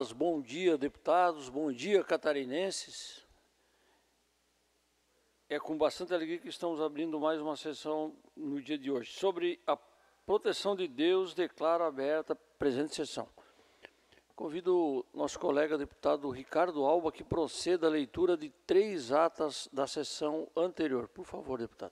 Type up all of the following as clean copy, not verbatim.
Bom dia, deputados. Bom dia, catarinenses. É com bastante alegria que estamos abrindo mais uma sessão no dia de hoje. Sobre a proteção de Deus, declaro aberta a presente sessão. Convido o nosso colega deputado Ricardo Alba que proceda à leitura de 3 atas da sessão anterior. Por favor, deputado.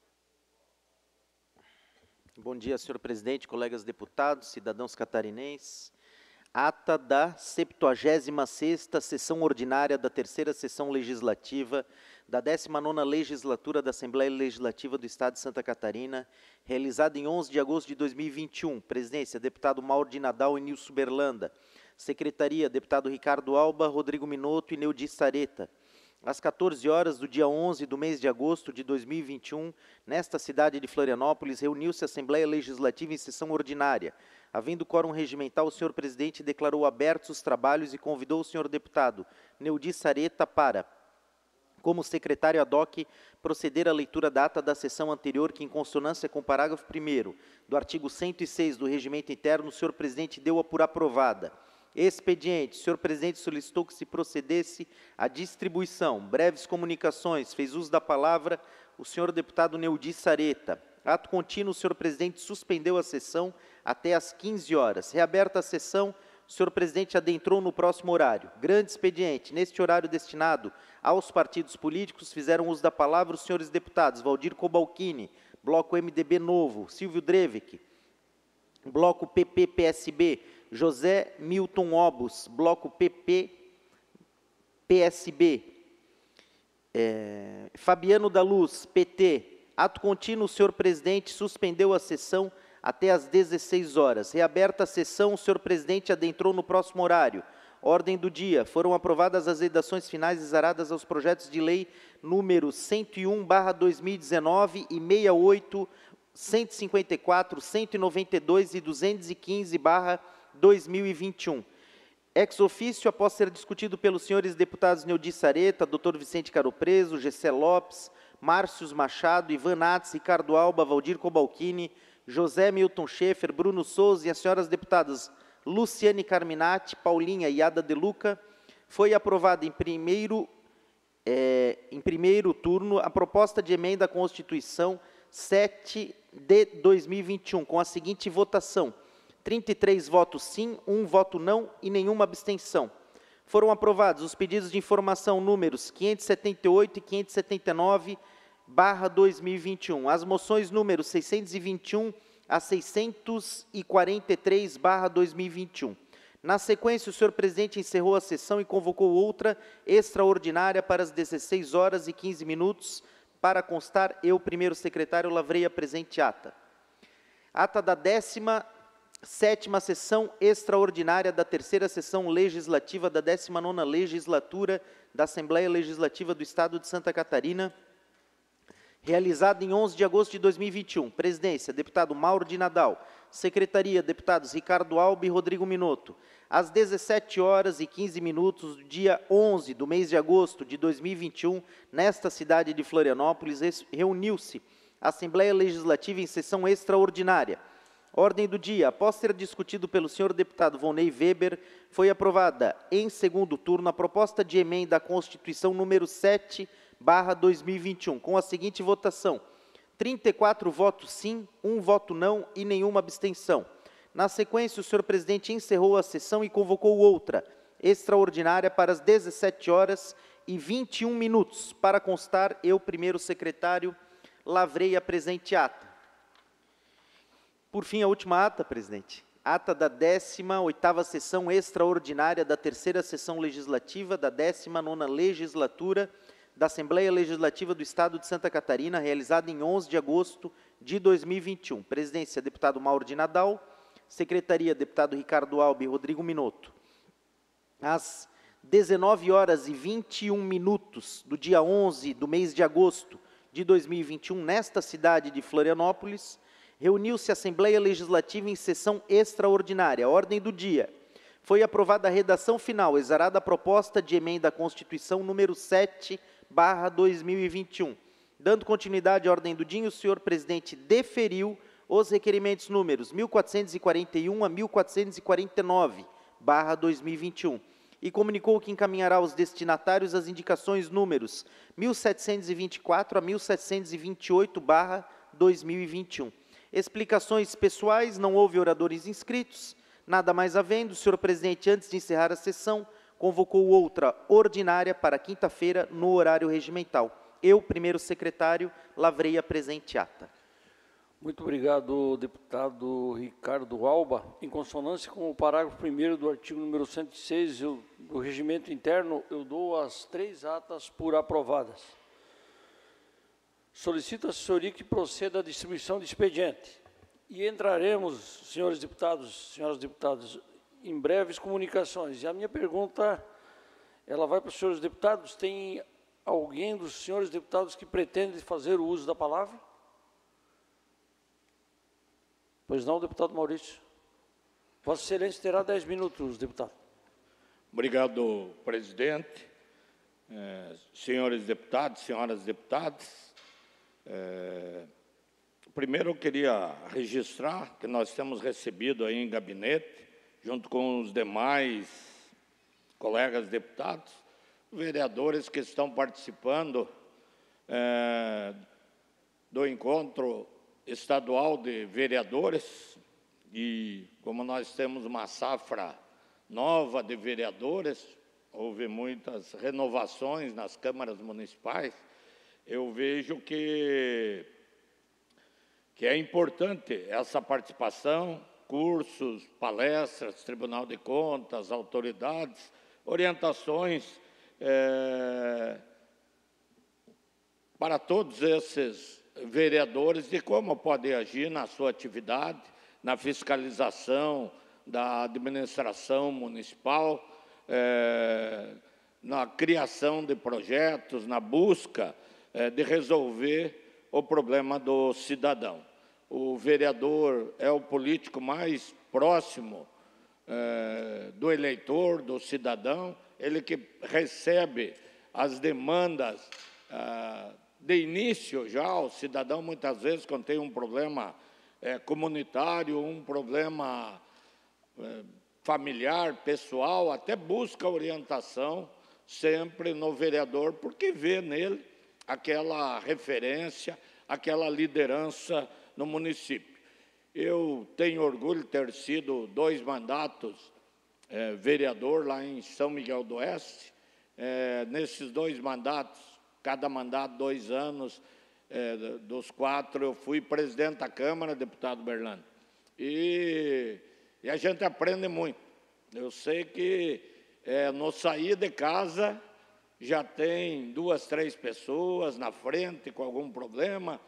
Bom dia, senhor presidente, colegas deputados, cidadãos catarinenses. Ata da 76ª sessão ordinária da 3ª sessão legislativa da 19ª legislatura da Assembleia Legislativa do Estado de Santa Catarina, realizada em 11 de agosto de 2021. Presidência, deputado Mauro de Nadal e Nilson Berlanda. Secretaria, deputado Ricardo Alba, Rodrigo Minotto e Neudi Sareta. Às 14 horas do dia 11 do mês de agosto de 2021, nesta cidade de Florianópolis, reuniu-se a Assembleia Legislativa em sessão ordinária. Havendo quórum regimental, o senhor presidente declarou abertos os trabalhos e convidou o senhor deputado Neudi Sareta para, como secretário ad hoc, proceder à leitura da ata da sessão anterior, que, em consonância com o parágrafo 1º do artigo 106 do Regimento Interno, o senhor presidente deu-a por aprovada. Expediente, o senhor presidente solicitou que se procedesse à distribuição. Breves comunicações, fez uso da palavra o senhor deputado Neudi Sareta. Ato contínuo, o senhor presidente suspendeu a sessão até às 15 horas. Reaberta a sessão, o senhor presidente adentrou no próximo horário. Grande expediente, neste horário destinado aos partidos políticos, fizeram uso da palavra os senhores deputados Valdir Cobalcini, Bloco MDB Novo, Silvio Drevik, Bloco PP-PSB, José Milton Obus, Bloco PP-PSB, Fabiano da Luz, PT. Ato contínuo, o senhor presidente suspendeu a sessão até às 16 horas. Reaberta a sessão, o senhor presidente adentrou no próximo horário. Ordem do dia. Foram aprovadas as redações finais exaradas aos projetos de lei número 101/2019 e 68, 154, 192 e 215/2021. Ex ofício, após ser discutido pelos senhores deputados Neudi Sareta, Dr. Vicente Caropreso, Gessé Lopes, Márcios Machado, Ivan Nats, Ricardo Alba, Valdir Cobalcini, José Milton Schaefer, Bruno Souza e as senhoras deputadas Luciane Carminati, Paulinha e Ada De Luca, foi aprovada em primeiro turno a proposta de emenda à Constituição 7 de 2021, com a seguinte votação: 33 votos sim, 1 voto não e nenhuma abstenção. Foram aprovados os pedidos de informação números 578 e 579/2021, as moções números 621 a 643/2021. Na sequência, o senhor presidente encerrou a sessão e convocou outra extraordinária para as 16 horas e 15 minutos. Para constar, eu, primeiro secretário, lavrei a presente ata. Ata da 17ª sessão extraordinária da 3ª sessão legislativa da 19ª legislatura da Assembleia Legislativa do Estado de Santa Catarina, realizada em 11 de agosto de 2021. Presidência, deputado Mauro de Nadal. Secretaria, deputados Ricardo Alba e Rodrigo Minotto. Às 17 horas e 15 minutos do dia 11 do mês de agosto de 2021, nesta cidade de Florianópolis, reuniu-se a Assembleia Legislativa em sessão extraordinária. Ordem do dia. Após ser discutido pelo senhor deputado Volney Weber, foi aprovada em segundo turno a proposta de emenda à Constituição número 7/2021, com a seguinte votação: 34 votos sim, 1 voto não e nenhuma abstenção. Na sequência, o senhor presidente encerrou a sessão e convocou outra extraordinária para as 17 horas e 21 minutos. Para constar, eu, primeiro secretário, lavrei a presente ata. Por fim, a última ata, presidente. Ata da 18ª sessão extraordinária da 3ª sessão legislativa da 19ª legislatura da Assembleia Legislativa do Estado de Santa Catarina, realizada em 11 de agosto de 2021. Presidência, deputado Mauro de Nadal. Secretaria, deputado Ricardo Alba e Rodrigo Minotto. Às 19 horas e 21 minutos do dia 11 do mês de agosto de 2021, nesta cidade de Florianópolis, reuniu-se a Assembleia Legislativa em sessão extraordinária. Ordem do dia. Foi aprovada a redação final, exarada a proposta de emenda à Constituição número 7/2021. Dando continuidade à ordem do dia, o senhor presidente deferiu os requerimentos números 1441 a 1449, 2021, e comunicou que encaminhará aos destinatários as indicações números 1724 a 1728/2021. Explicações pessoais, não houve oradores inscritos. Nada mais havendo, o senhor presidente, antes de encerrar a sessão, convocou outra ordinária para quinta-feira, no horário regimental. Eu, primeiro secretário, lavrei a presente ata. Muito obrigado, deputado Ricardo Alba. Em consonância com o parágrafo 1º do artigo número 106 do Regimento Interno, eu dou as 3 atas por aprovadas. Solicito à assessoria que proceda à distribuição de expediente. E entraremos, senhores deputados, senhoras deputadas, em breves comunicações. E a minha pergunta, ela vai para os senhores deputados. Tem alguém dos senhores deputados que pretende fazer o uso da palavra? Pois não, deputado Maurício. Vossa Excelência terá 10 minutos, deputado. Obrigado, presidente. Senhores deputados, senhoras deputadas, primeiro eu queria registrar que nós temos recebido aí em gabinete, junto com os demais colegas deputados, vereadores que estão participando do encontro estadual de vereadores, e como nós temos uma safra nova de vereadores, houve muitas renovações nas câmaras municipais, eu vejo que é importante essa participação, cursos, palestras, Tribunal de Contas, autoridades, orientações para todos esses vereadores de como podem agir na sua atividade, na fiscalização da administração municipal, na criação de projetos, na busca de resolver o problema do cidadão. O vereador é o político mais próximo do eleitor, do cidadão, ele que recebe as demandas de início já. O cidadão, muitas vezes, quando tem um problema comunitário, um problema familiar, pessoal, até busca orientação sempre no vereador, porque vê nele aquela referência, aquela liderança no município. Eu tenho orgulho de ter sido 2 mandatos vereador lá em São Miguel do Oeste. Nesses 2 mandatos, cada mandato 2 anos, dos 4 eu fui presidente da Câmara, deputado Berlando. E a gente aprende muito. Eu sei que no sair de casa já tem 2, 3 pessoas na frente com algum problema,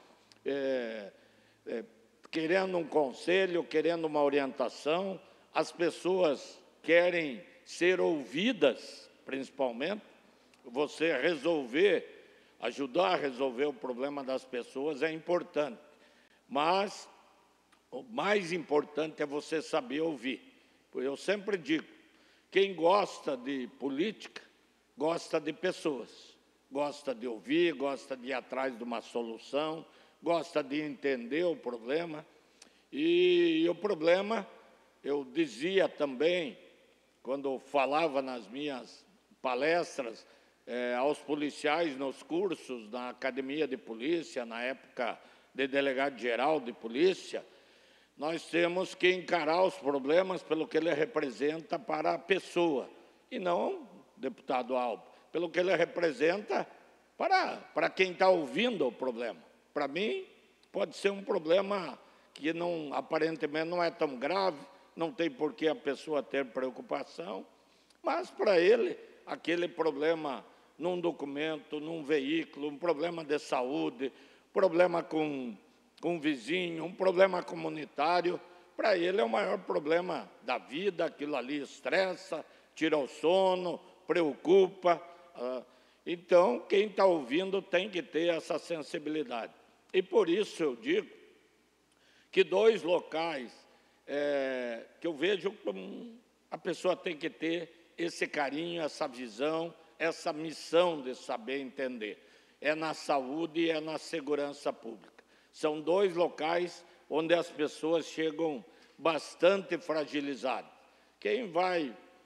querendo um conselho, querendo uma orientação. As pessoas querem ser ouvidas, principalmente. Você ajudar a resolver o problema das pessoas é importante, mas o mais importante é você saber ouvir. Eu sempre digo, quem gosta de política, gosta de pessoas, gosta de ouvir, gosta de ir atrás de uma solução, gosta de entender o problema. E o problema, eu dizia também, quando falava nas minhas palestras, aos policiais nos cursos, na academia de polícia, na época de delegado-geral de polícia, nós temos que encarar os problemas pelo que ele representa para a pessoa, e não, deputado Alba, pelo que ele representa para quem está ouvindo o problema. Para mim, pode ser um problema que aparentemente não é tão grave, não tem por que a pessoa ter preocupação, mas para ele, aquele problema num documento, num veículo, um problema de saúde, problema com um vizinho, um problema comunitário, para ele é o maior problema da vida, aquilo ali estressa, tira o sono, preocupa. Então, quem está ouvindo tem que ter essa sensibilidade. E por isso eu digo que 2 locais que eu vejo como a pessoa tem que ter esse carinho, essa visão, essa missão de saber entender. É na saúde e é na segurança pública. São 2 locais onde as pessoas chegam bastante fragilizadas. Quem vai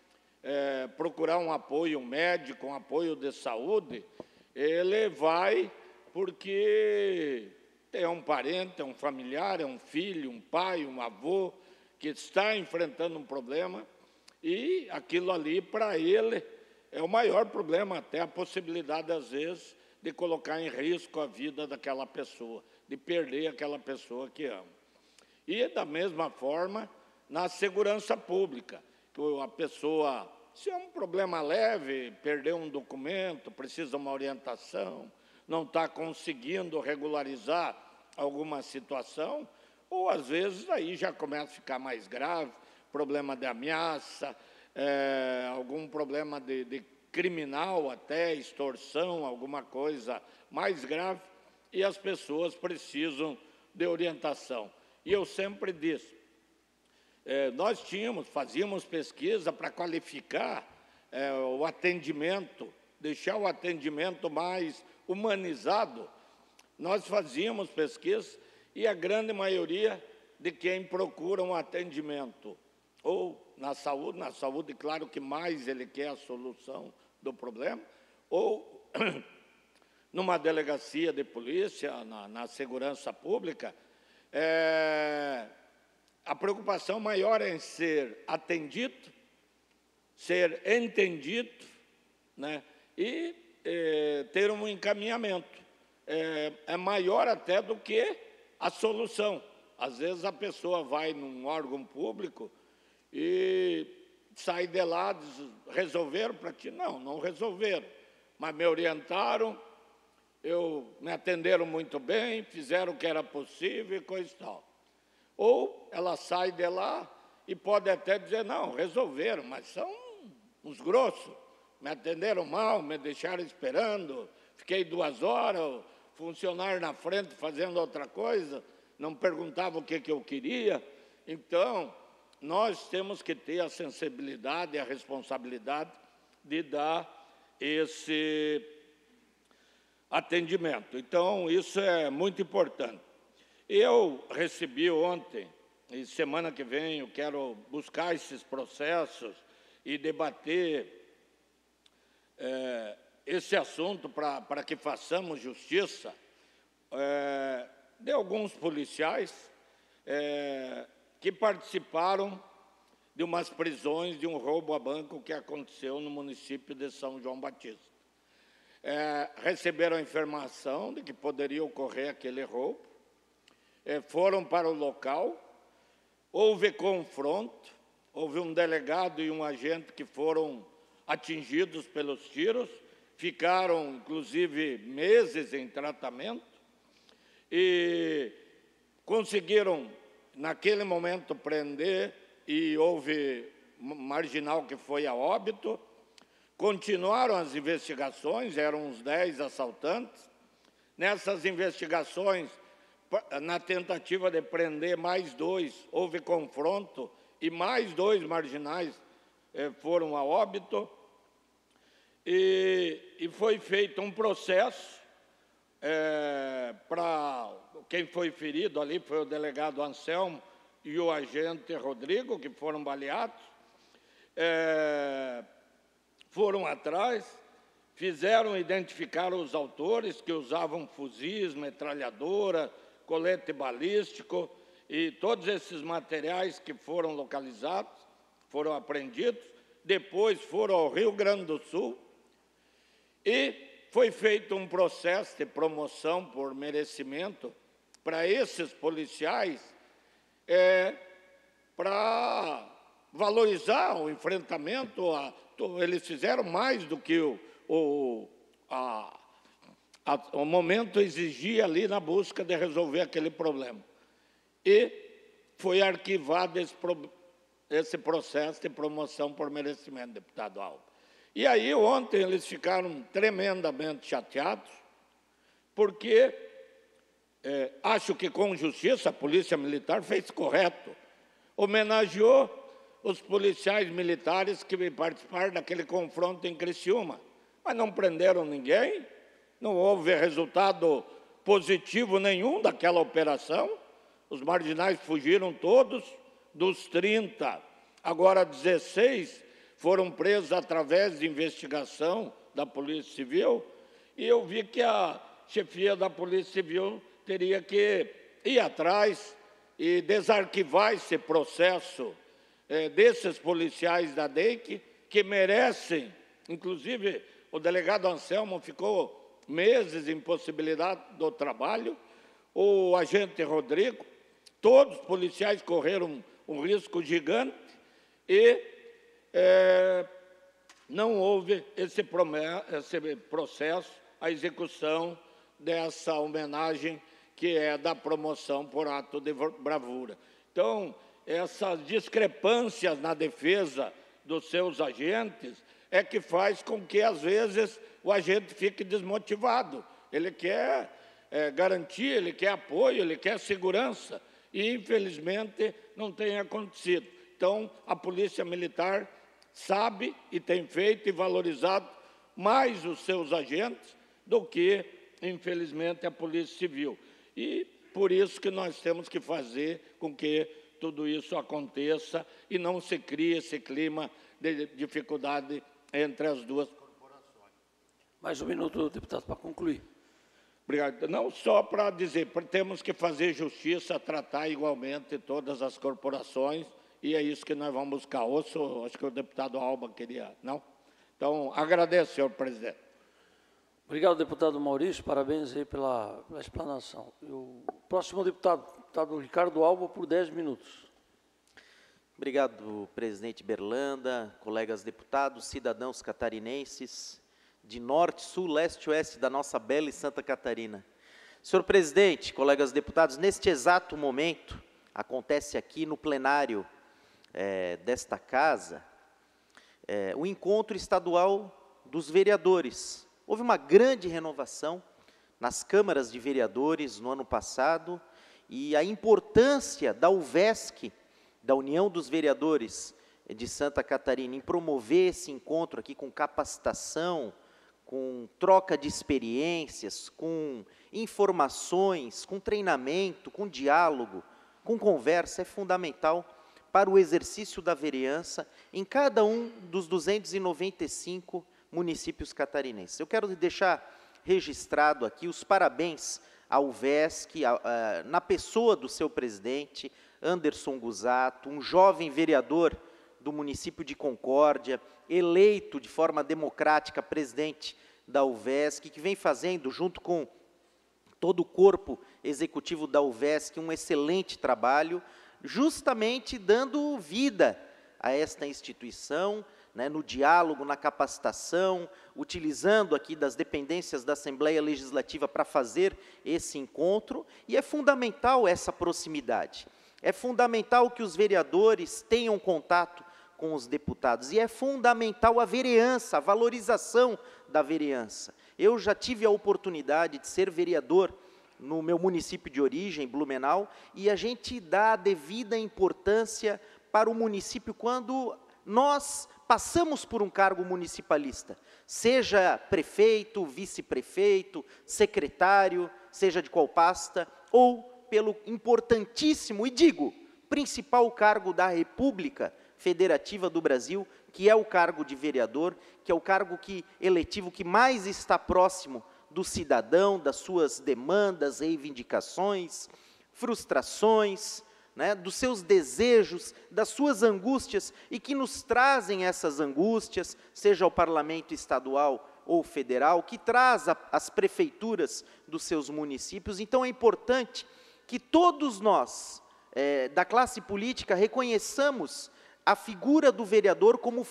procurar um apoio médico, um apoio de saúde, ele vai porque é um parente, é um familiar, é um filho, um pai, um avô, que está enfrentando um problema, e aquilo ali, para ele, é o maior problema, até a possibilidade, às vezes, de colocar em risco a vida daquela pessoa, de perder aquela pessoa que ama. E, da mesma forma, na segurança pública, a pessoa, se é um problema leve, perdeu um documento, precisa de uma orientação, não está conseguindo regularizar alguma situação, ou, às vezes, aí já começa a ficar mais grave, problema de ameaça, algum problema de criminal até, extorsão, alguma coisa mais grave, e as pessoas precisam de orientação. E eu sempre disse, nós fazíamos pesquisa para qualificar o atendimento, deixar o atendimento mais humanizado. Nós fazíamos pesquisa e a grande maioria de quem procura um atendimento, ou na saúde, claro que mais ele quer a solução do problema, ou numa delegacia de polícia, na segurança pública, a preocupação maior é em ser atendido, ser entendido, né, e ter um encaminhamento. É maior até do que a solução. Às vezes a pessoa vai num órgão público e sai de lá, resolveram para ti? Não resolveram, mas me orientaram, me atenderam muito bem, fizeram o que era possível e coisa e tal. Ou ela sai de lá e pode até dizer, não, resolveram, mas são uns grossos, me atenderam mal, me deixaram esperando, fiquei 2 horas, o funcionário na frente fazendo outra coisa, não perguntava o que eu queria. Então, nós temos que ter a sensibilidade e a responsabilidade de dar esse atendimento. Então, isso é muito importante. Eu recebi ontem, e semana que vem eu quero buscar esses processos e debater esse assunto para que façamos justiça, de alguns policiais que participaram de umas prisões de um roubo a banco que aconteceu no município de São João Batista. Receberam a informação de que poderia ocorrer aquele roubo, foram para o local, houve confronto, houve um delegado e um agente que foram atingidos pelos tiros, ficaram, inclusive, meses em tratamento, e conseguiram, naquele momento, prender, e houve marginal que foi a óbito. Continuaram as investigações, eram uns 10 assaltantes. Nessas investigações, na tentativa de prender mais 2, houve confronto, e mais 2 marginais foram a óbito, e foi feito um processo para quem foi ferido ali, foi o delegado Anselmo e o agente Rodrigo, que foram baleados, foram atrás, identificaram os autores que usavam fuzis, metralhadora, colete balístico, e todos esses materiais que foram localizados, foram apreendidos, depois foram ao Rio Grande do Sul, e foi feito um processo de promoção por merecimento para esses policiais, para valorizar o enfrentamento. Eles fizeram mais do que o momento exigia ali na busca de resolver aquele problema. E foi arquivado esse processo de promoção por merecimento, deputado Alba. E aí, ontem, eles ficaram tremendamente chateados, porque acho que, com justiça, a Polícia Militar fez correto. Homenageou os policiais militares que participaram daquele confronto em Criciúma, mas não prenderam ninguém, não houve resultado positivo nenhum daquela operação, os marginais fugiram todos, dos 30, agora 16 foram presos através de investigação da Polícia Civil, e eu vi que a chefia da Polícia Civil teria que ir atrás e desarquivar esse processo desses policiais da DEIC, que merecem, inclusive o delegado Anselmo ficou meses impossibilidade do trabalho, o agente Rodrigo, todos os policiais correram um risco gigante e não houve esse processo, a execução dessa homenagem que é da promoção por ato de bravura. Então, essas discrepâncias na defesa dos seus agentes é que faz com que, às vezes, o agente fique desmotivado. Ele quer garantia, ele quer apoio, ele quer segurança, e, infelizmente, não tem acontecido. Então, a Polícia Militar sabe e tem feito e valorizado mais os seus agentes do que, infelizmente, a Polícia Civil. E por isso que nós temos que fazer com que tudo isso aconteça e não se crie esse clima de dificuldade entre as duas corporações. Mais um minuto, deputado, para concluir. Obrigado. Não só para dizer, temos que fazer justiça, tratar igualmente todas as corporações, e é isso que nós vamos buscar. Acho que o deputado Alba queria, não? Então, agradeço, senhor presidente. Obrigado, deputado Maurício, parabéns aí pela explanação. O próximo deputado Ricardo Alba, por 10 minutos. Obrigado, presidente Berlanda, colegas deputados, cidadãos catarinenses, de norte, sul, leste e oeste da nossa bela e Santa Catarina. Senhor presidente, colegas deputados, neste exato momento, acontece aqui no plenário desta casa, o encontro estadual dos vereadores. Houve uma grande renovação nas câmaras de vereadores no ano passado, e a importância da UVESC, da União dos Vereadores de Santa Catarina, em promover esse encontro aqui com capacitação, com troca de experiências, com informações, com treinamento, com diálogo, com conversa, é fundamental para o exercício da vereança em cada um dos 295 municípios catarinenses. Eu quero deixar registrado aqui os parabéns ao UVESC, na pessoa do seu presidente, Anderson Gusato, um jovem vereador do município de Concórdia, eleito de forma democrática presidente da UVESC, que vem fazendo, junto com todo o corpo executivo da UVESC, um excelente trabalho, justamente dando vida a esta instituição, no diálogo, na capacitação, utilizando aqui das dependências da Assembleia Legislativa para fazer esse encontro, e é fundamental essa proximidade. É fundamental que os vereadores tenham contato com os deputados, e é fundamental a vereança, a valorização da vereança. Eu já tive a oportunidade de ser vereador no meu município de origem, Blumenau, e a gente dá a devida importância para o município quando nós passamos por um cargo municipalista, seja prefeito, vice-prefeito, secretário, seja de qual pasta, ou pelo importantíssimo, e digo, principal cargo da República Federativa do Brasil, que é o cargo de vereador, que é o cargo eletivo que mais está próximo do cidadão, das suas demandas, reivindicações, frustrações, dos seus desejos, das suas angústias, e que nos trazem essas angústias, seja o parlamento estadual ou federal, que traz as prefeituras dos seus municípios. Então é importante que todos nós, da classe política, reconheçamos a figura do vereador como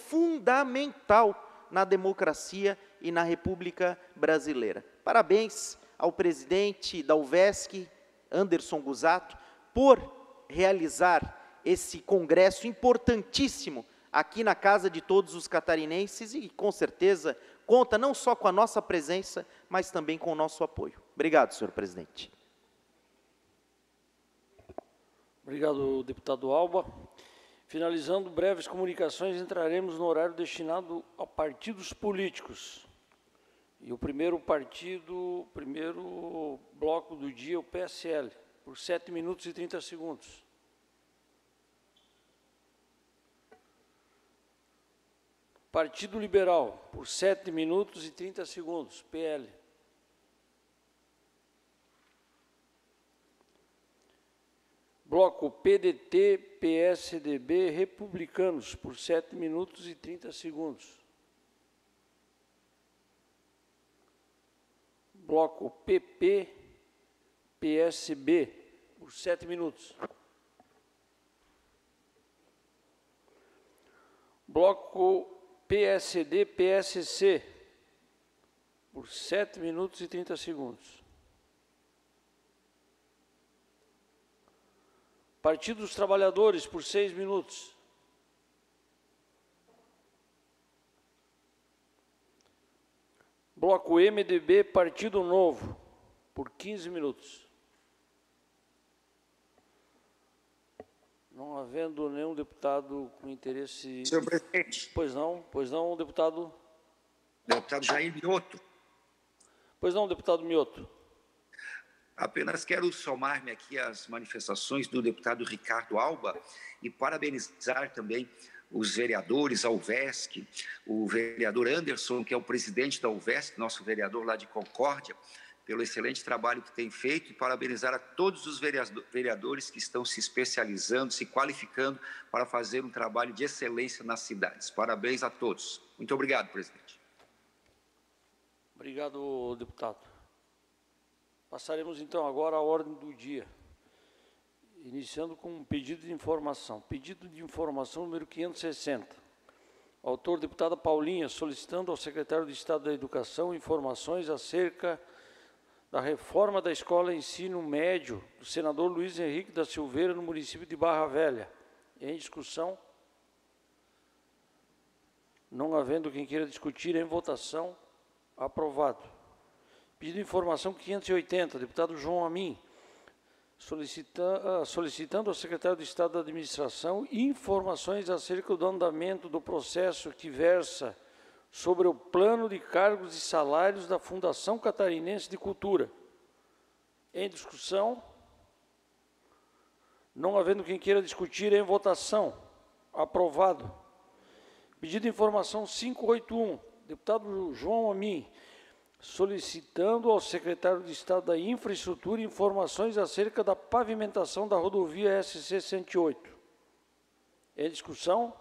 fundamental na democracia e na República Brasileira. Parabéns ao presidente da UVESC, Anderson Gusato, por realizar esse congresso importantíssimo aqui na casa de todos os catarinenses, e com certeza conta não só com a nossa presença, mas também com o nosso apoio. Obrigado, senhor presidente. Obrigado, deputado Alba. Finalizando breves comunicações, entraremos no horário destinado a partidos políticos. E o primeiro bloco do dia, o PSL, por 7 minutos e 30 segundos. Partido Liberal, por 7 minutos e 30 segundos, PL. Bloco PDT, PSDB, Republicanos, por 7 minutos e 30 segundos. Bloco PP, PSB, por 7 minutos. Bloco PSD, PSC, por 7 minutos e 30 segundos. Partido dos Trabalhadores, por 6 minutos. Bloco MDB, Partido Novo, por 15 minutos. Não havendo nenhum deputado com interesse... Senhor presidente. Pois não, deputado... Deputado Jair Mioto. Pois não, deputado Mioto. Apenas quero somar-me aqui às manifestações do deputado Ricardo Alba e parabenizar também os vereadores, a UVESC, o vereador Anderson, que é o presidente da UVESC, nosso vereador lá de Concórdia, pelo excelente trabalho que tem feito, e parabenizar a todos os vereadores que estão se especializando, se qualificando para fazer um trabalho de excelência nas cidades. Parabéns a todos. Muito obrigado, presidente. Obrigado, deputado. Passaremos, então, agora à ordem do dia, iniciando com um pedido de informação. Pedido de informação número 560. Autor, deputada Paulinha, solicitando ao secretário de Estado da Educação informações acerca da reforma da Escola Ensino Médio do senador Luiz Henrique da Silveira, no município de Barra Velha. Em discussão. Não havendo quem queira discutir, em votação. Aprovado. Pedido de informação 580, deputado João Amin, solicitando ao secretário de Estado da Administração informações acerca do andamento do processo que versa sobre o plano de cargos e salários da Fundação Catarinense de Cultura. Em discussão. Não havendo quem queira discutir, em votação. Aprovado. Pedido de informação 581, deputado João Amin, solicitando ao secretário de Estado da Infraestrutura informações acerca da pavimentação da rodovia SC-108. Em discussão.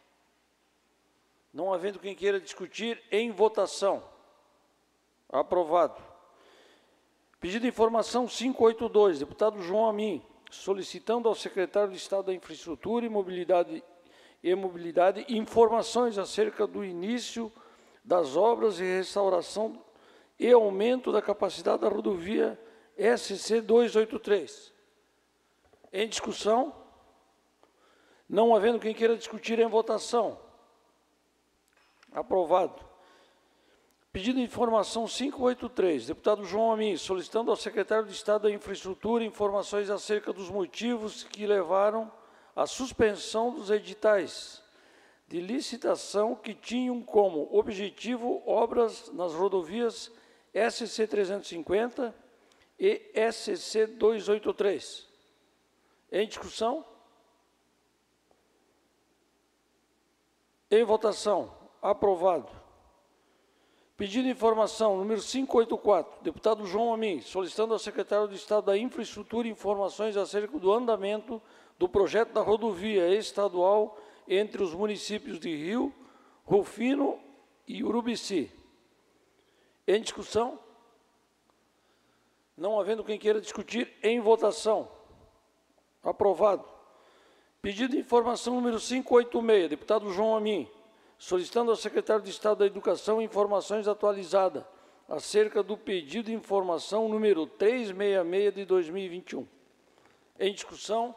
Não havendo quem queira discutir, em votação. Aprovado. Pedido de informação 582, deputado João Amin, solicitando ao secretário de Estado da Infraestrutura e Mobilidade informações acerca do início das obras de restauração e aumento da capacidade da rodovia SC-283. Em discussão. Não havendo quem queira discutir, em votação. Aprovado. Pedido de informação 583, deputado João Amin, solicitando ao secretário de Estado da Infraestrutura informações acerca dos motivos que levaram à suspensão dos editais de licitação que tinham como objetivo obras nas rodovias SC-350 e SC-283. Em discussão. Em votação. Aprovado. Pedido de informação número 584, deputado João Amin, solicitando ao secretário de Estado da Infraestrutura informações acerca do andamento do projeto da rodovia estadual entre os municípios de Rio, Rufino e Urubici. Em discussão. Não havendo quem queira discutir, em votação. Aprovado. Pedido de informação número 586, deputado João Amin, solicitando ao secretário de Estado da Educação informações atualizadas acerca do pedido de informação número 366 de 2021. Em discussão.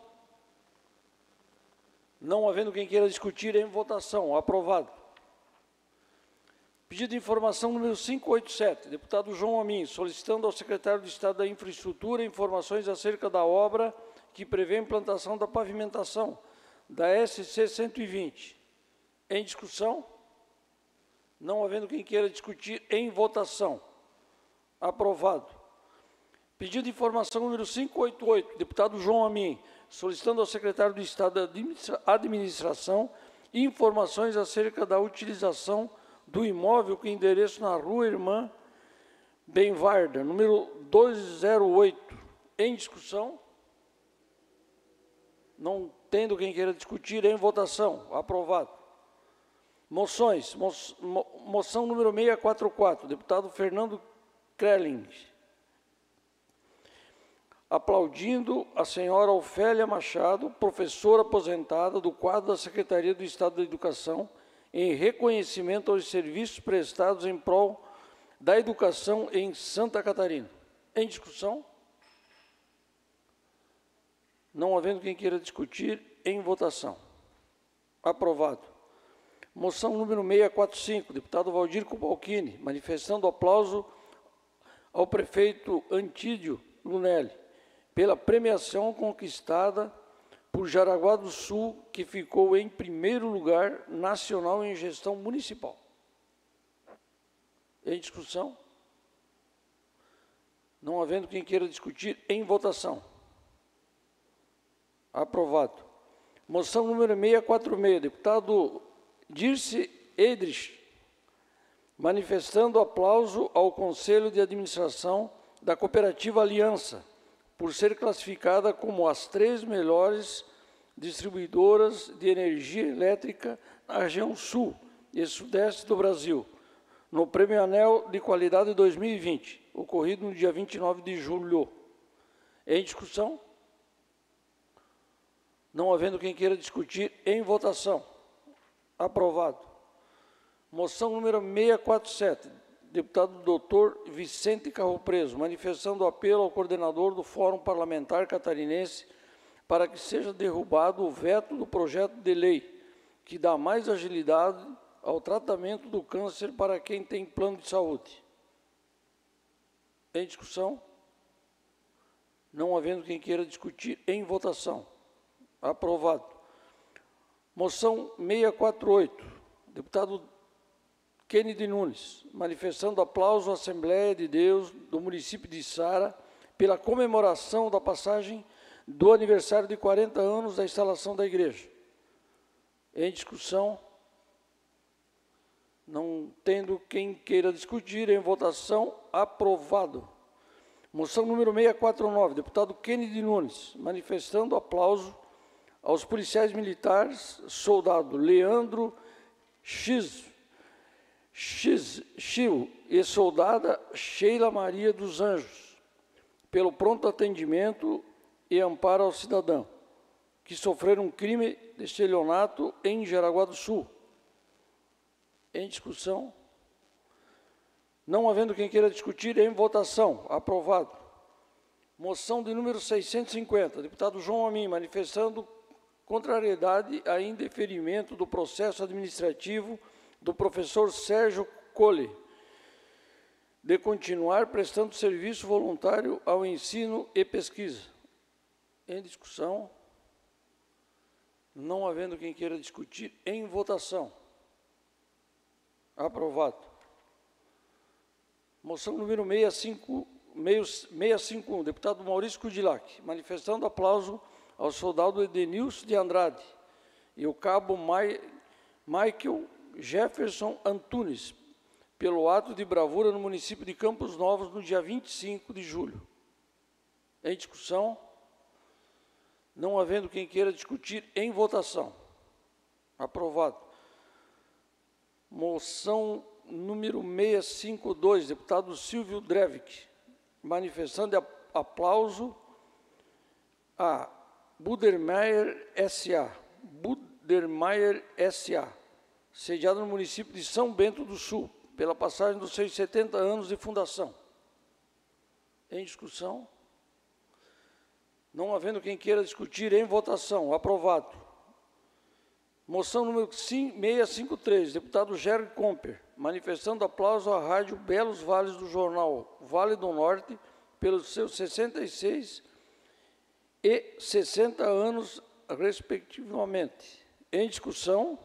Não havendo quem queira discutir, em votação. Aprovado. Pedido de informação número 587, deputado João Amin, solicitando ao secretário de Estado da Infraestrutura informações acerca da obra que prevê a implantação da pavimentação da SC-120. Em discussão. Não havendo quem queira discutir, em votação. Aprovado. Pedido de informação número 588, deputado João Amin, solicitando ao secretário de Estado da Administração informações acerca da utilização do imóvel com endereço na Rua Irmã Benvarda, número 208. Em discussão? Não tendo quem queira discutir, em votação. Aprovado. Moções. Moção número 644, deputado Fernando Krelling. Aplaudindo a senhora Ofélia Machado, professora aposentada do quadro da Secretaria do Estado da Educação, em reconhecimento aos serviços prestados em prol da educação em Santa Catarina. Em discussão? Não havendo quem queira discutir, em votação. Aprovado. Moção número 645, deputado Valdir Kubalcini, manifestando aplauso ao prefeito Antídio Lunelli, pela premiação conquistada por Jaraguá do Sul, que ficou em primeiro lugar nacional em gestão municipal. Em discussão? Não havendo quem queira discutir, em votação. Aprovado. Moção número 646, deputado Dirce Edrich, manifestando aplauso ao Conselho de Administração da Cooperativa Aliança, por ser classificada como as 3 melhores distribuidoras de energia elétrica na região sul e sudeste do Brasil, no Prêmio Anel de Qualidade 2020, ocorrido no dia 29 de julho. Em discussão? Não havendo quem queira discutir, em votação. Aprovado. Moção número 647, deputado doutor Vicente Carro Preso, manifestando apelo ao coordenador do Fórum Parlamentar Catarinense para que seja derrubado o veto do projeto de lei que dá mais agilidade ao tratamento do câncer para quem tem plano de saúde. Em discussão? Não havendo quem queira discutir, em votação. Aprovado. Moção 648, deputado Kennedy Nunes, manifestando aplauso à Assembleia de Deus do município de Sara pela comemoração da passagem do aniversário de 40 anos da instalação da igreja. Em discussão? Não tendo quem queira discutir, em votação, aprovado. Moção número 649, deputado Kennedy Nunes, manifestando aplauso aos policiais militares, soldado Leandro Chiu e soldada Sheila Maria dos Anjos, pelo pronto atendimento e amparo ao cidadão, que sofreram um crime de estelionato em Jaraguá do Sul. Em discussão? Não havendo quem queira discutir, em votação. Aprovado. Moção de número 650, deputado João Amin, manifestando contrariedade a indeferimento do processo administrativo do professor Sérgio Colle, de continuar prestando serviço voluntário ao ensino e pesquisa. Em discussão? Não havendo quem queira discutir, em votação. Aprovado. Moção número 651, deputado Maurício Kudilac, manifestando aplauso ao soldado Edenilson de Andrade e o cabo Michael Jefferson Antunes, pelo ato de bravura no município de Campos Novos, no dia 25 de julho. Em discussão? Não havendo quem queira discutir, em votação. Aprovado. Moção número 652, deputado Silvio Drevik, manifestando aplauso a Budermeier S.A., sediado no município de São Bento do Sul, pela passagem dos seus 70 anos de fundação. Em discussão? Não havendo quem queira discutir, em votação. Aprovado. Moção número 653, deputado Gerry Comper, manifestando aplauso à Rádio Belos Vales do jornal Vale do Norte, pelos seus 66 e 60 anos, respectivamente. Em discussão?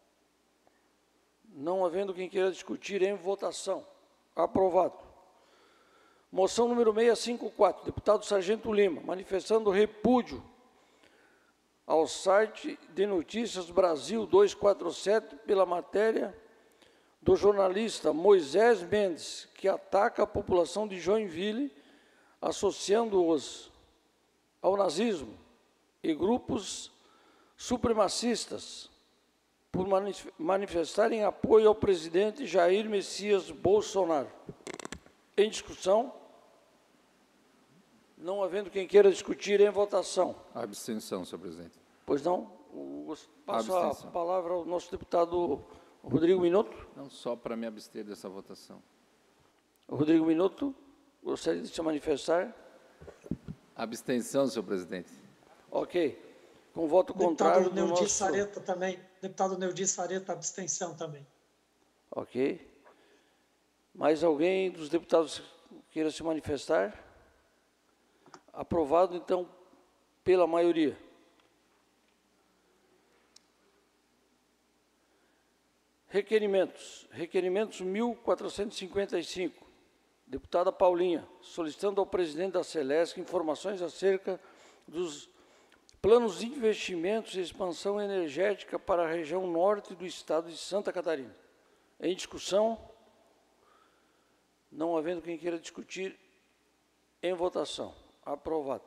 Não havendo quem queira discutir, em votação. Aprovado. Moção número 654, deputado Sargento Lima, manifestando repúdio ao site de notícias Brasil 247 pela matéria do jornalista Moisés Mendes, que ataca a população de Joinville, associando-os ao nazismo e grupos supremacistas por manifestarem apoio ao presidente Jair Messias Bolsonaro. Em discussão, não havendo quem queira discutir, em votação. Abstenção, senhor presidente. Pois não? Passo a palavra ao nosso deputado Rodrigo Minuto. Não, só para me abster dessa votação. Rodrigo Minuto, gostaria de se manifestar? Abstenção, senhor presidente. Ok. Com voto contrário Deputado do Neudi nosso... Sareta também. Deputado Neudi Sareta, abstenção também. Ok. Mais alguém dos deputados queira se manifestar? Aprovado, então, pela maioria. Requerimentos. Requerimentos 1455. Deputada Paulinha, solicitando ao presidente da Celesc informações acerca dos planos de investimentos e expansão energética para a região norte do estado de Santa Catarina. Em discussão, não havendo quem queira discutir, em votação. Aprovado.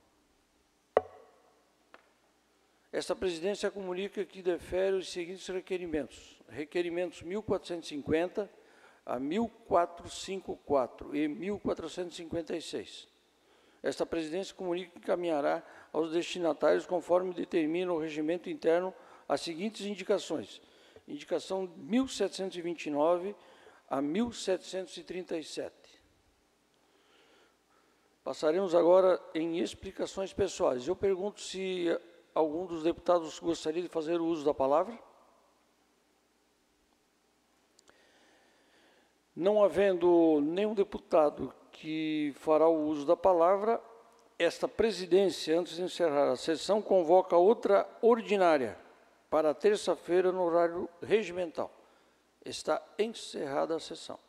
Esta presidência comunica que defere os seguintes requerimentos. Requerimentos 1450 a 1454 e 1456. Esta presidência comunica que encaminhará aos destinatários, conforme determina o regimento interno, as seguintes indicações. Indicação 1729 a 1737. Passaremos agora em explicações pessoais. Eu pergunto se algum dos deputados gostaria de fazer o uso da palavra. Não havendo nenhum deputado que fará o uso da palavra, esta presidência, antes de encerrar a sessão, convoca outra ordinária para terça-feira no horário regimental. Está encerrada a sessão.